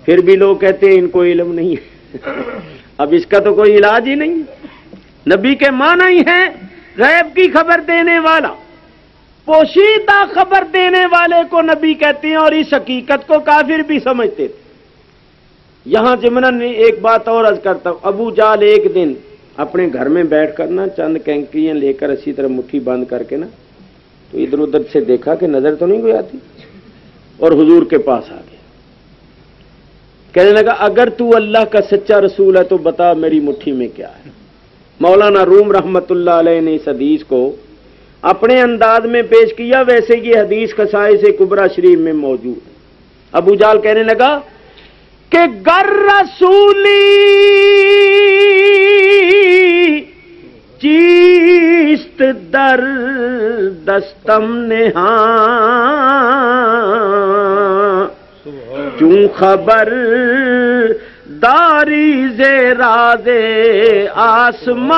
پھر بھی لوگ کہتے ہیں ان کو علم نہیں ہے۔ اب اس کا تو کوئی علاج ہی نہیں۔ نبی کے معنی ہی ہیں غیب کی خبر دینے والا، پوشیدہ خبر دینے والے کو نبی کہتے ہیں، اور اس حقیقت کو کافر بھی سمجھتے تھے۔ یہاں ضمناً ایک بات اور عرض کرتا ہوں، ابو جہل ایک دن اپنے گھر میں بیٹھ کر نا چند کینکریاں لے کر اسی طرح مٹھی بند کر کے نا تو ادھر ادھر سے دیکھا کہ نظر تو نہیں کوئی آتی، اور حضور کے پاس آ گیا، کہنے لگا اگر تو اللہ کا سچا رسول ہے تو بتا میری مٹھی میں کیا ہے۔ مولانا روم رحمت اللہ علیہ نے اس حدیث کو اپنے انداز میں پیش کیا، ویسے یہ حدیث خصائص کبریٰ شریف میں موجود ہے۔ ابو جہل کہنے لگا کہ گر رسولی چیست در دستم نہاں چون خبر داری زے راز آسمان۔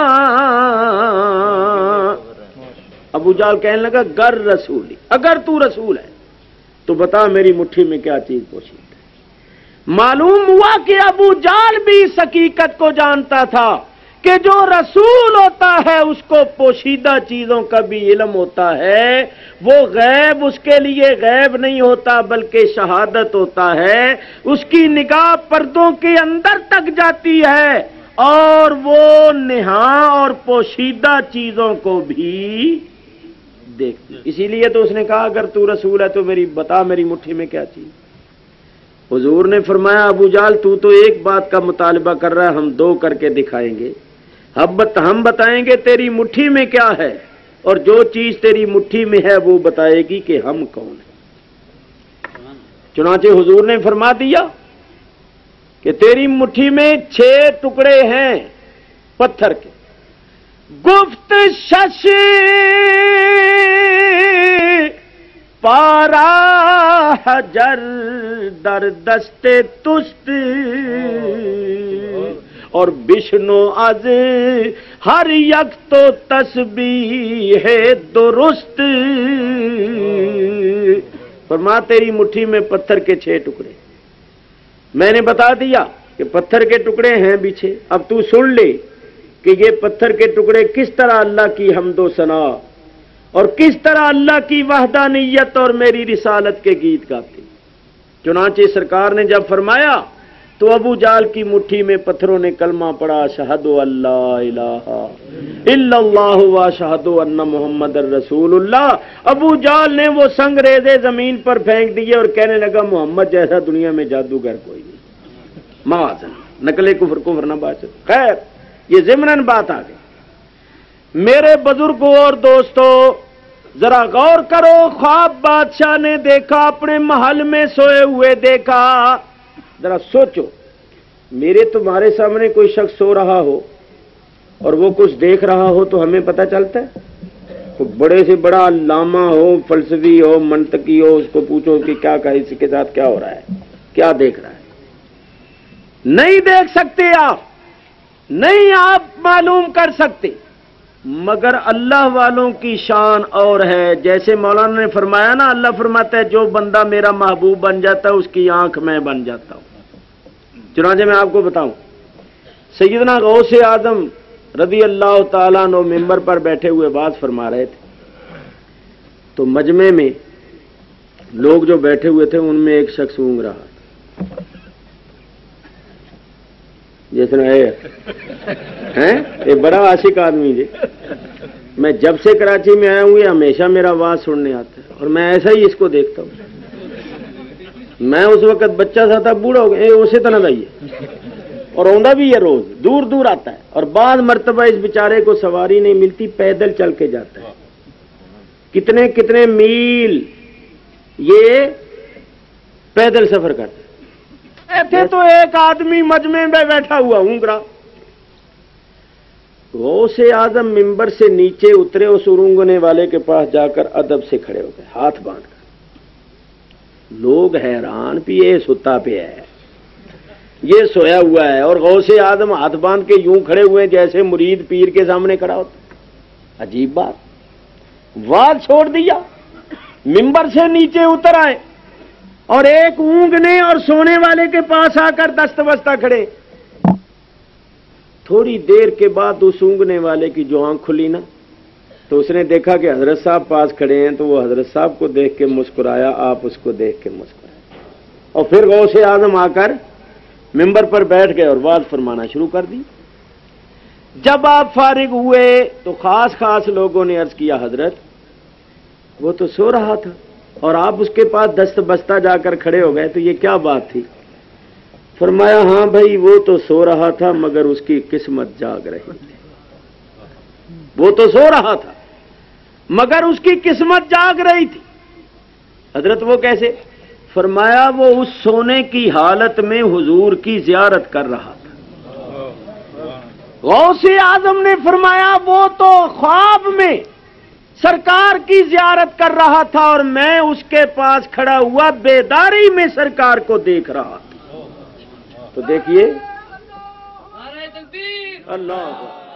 ابو جہل کہنے لگا گر رسولی، اگر تو رسول ہے تو بتا میری مٹھی میں کیا چیز پوشیدہ ہے۔ معلوم ہوا کہ ابو جہل بھی اس حقیقت کو جانتا تھا کہ جو رسول ہوتا ہے اس کو پوشیدہ چیزوں کا بھی علم ہوتا ہے، وہ غیب اس کے لیے غیب نہیں ہوتا بلکہ شہادت ہوتا ہے، اس کی نگاہ پردوں کے اندر تک جاتی ہے اور وہ نہاں اور پوشیدہ چیزوں کو بھی دیکھتی۔ اسی لیے تو اس نے کہا اگر تو رسول ہے تو بتا میری مٹھی میں کیا چیز۔ حضور نے فرمایا ابو جہل تو ایک بات کا مطالبہ کر رہا ہے، ہم دو کر کے دکھائیں گے، ہم بتائیں گے تیری مٹھی میں کیا ہے، اور جو چیز تیری مٹھی میں ہے وہ بتائے گی کہ ہم کون ہیں۔ چنانچہ حضور نے فرما دیا کہ تیری مٹھی میں 6 ٹکڑے ہیں پتھر کے۔ گفت شش پارا حجر در دست تست اور بشنو از ہر یک تو تسبیح درست۔ فرما تیری مٹھی میں پتھر کے 6 ٹکڑے، میں نے بتا دیا کہ پتھر کے ٹکڑے ہیں بھی 6۔ اب تو سن لے کہ یہ پتھر کے ٹکڑے کس طرح اللہ کی حمد و ثنا اور کس طرح اللہ کی وحدانیت اور میری رسالت کے گیت گاتے۔ چنانچہ سرکار نے جب فرمایا تو ابو جہل کی مٹھی میں پتھروں نے کلمہ پڑھا، اشہد اللہ الہ الا اللہ و اشہد ان محمد الرسول اللہ۔ ابو جہل نے وہ سنگ ریزے زمین پر پھینک دیے اور کہنے لگا محمد جیسا دنیا میں جادوگر کوئی نہیں، معاذ اللہ، نقل کفر نہ باشد۔ خیر، یہ ضمناً بات آ گئی۔ میرے بزرگوں اور دوستو ذرا غور کرو، خواب بادشاہ نے دیکھا، اپنے محل میں سوئے ہوئے دیکھا۔ ذرا سوچو، میرے تمہارے سامنے کوئی شخص سو رہا ہو اور وہ کچھ دیکھ رہا ہو تو ہمیں پتہ چلتا ہے؟ تو بڑے سے بڑا علامہ ہو، فلسفی ہو، منطقی ہو، اس کو پوچھو کہ کیا کہا، اس کے ساتھ کیا ہو رہا ہے، کیا دیکھ رہا ہے، نہیں دیکھ سکتے آپ، نہیں آپ معلوم کر سکتے، مگر اللہ والوں کی شان اور ہے۔ جیسے مولانا نے فرمایا نا، اللہ فرماتا ہے جو بندہ میرا محبوب بن جاتا ہے اس کی آنکھ میں بن جاتا ہوں۔ چنانچہ میں آپ کو بتاؤں، سیدنا غوث اعظم رضی اللہ تعالیٰ عنہ ممبر پر بیٹھے ہوئے بات فرما رہے تھے، تو مجمع میں لوگ جو بیٹھے ہوئے تھے ان میں ایک شخص اونگ رہا تھا، جس نے یہ بڑا عاشق آدمی جی، میں جب سے کراچی میں آیا ہوں یہ ہمیشہ میرا آواز سننے آتا ہے اور میں ایسا ہی اس کو دیکھتا ہوں۔ میں اس وقت بچہ سا تھا، بوڑھا ہو گیا، اسی طرح کا ہی ہے اور آندا بھی ہے، روز دور دور آتا ہے، اور بعض مرتبہ اس بیچارے کو سواری نہیں ملتی، پیدل چل کے جاتا ہے، کتنے کتنے میل یہ پیدل سفر کرتا ہے۔ ایسے تو ایک آدمی مجمع میں بیٹھا ہوا اونگرا، غوث اعظم ممبر سے نیچے اترے، اس اونگنے والے کے پاس جا کر ادب سے کھڑے ہو گئے، ہاتھ باندھ کر۔ لوگ حیران، بھی یہ ستا پہ ہے، یہ سویا ہوا ہے، اور غوث اعظم ہاتھ باندھ کے یوں کھڑے ہوئے جیسے مرید پیر کے سامنے کھڑا ہوتا۔ عجیب بات، واز چھوڑ دیا، ممبر سے نیچے اتر آئے اور ایک اونگنے اور سونے والے کے پاس آ کر دست بستہ کھڑے. تھوڑی دیر کے بعد اس اونگنے والے کی جو آنکھ کھلی نا تو اس نے دیکھا کہ حضرت صاحب پاس کھڑے ہیں، تو وہ حضرت صاحب کو دیکھ کے مسکرایا، آپ اس کو دیکھ کے مسکرائے، اور پھر غوث اعظم آ کر ممبر پر بیٹھ گئے اور وعظ فرمانا شروع کر دی. جب آپ فارغ ہوئے تو خاص لوگوں نے عرض کیا حضرت وہ تو سو رہا تھا اور آپ اس کے پاس دست بستہ جا کر کھڑے ہو گئے، تو یہ کیا بات تھی؟ فرمایا ہاں بھائی وہ تو سو رہا تھا مگر اس کی قسمت جاگ رہی تھی. وہ تو سو رہا تھا مگر اس کی قسمت جاگ رہی تھی. حضرت وہ کیسے؟ فرمایا وہ اس سونے کی حالت میں حضور کی زیارت کر رہا تھا. غوث اعظم نے فرمایا وہ تو خواب میں سرکار کی زیارت کر رہا تھا اور میں اس کے پاس کھڑا ہوا بیداری میں سرکار کو دیکھ رہا تھا. تو دیکھیے اللہ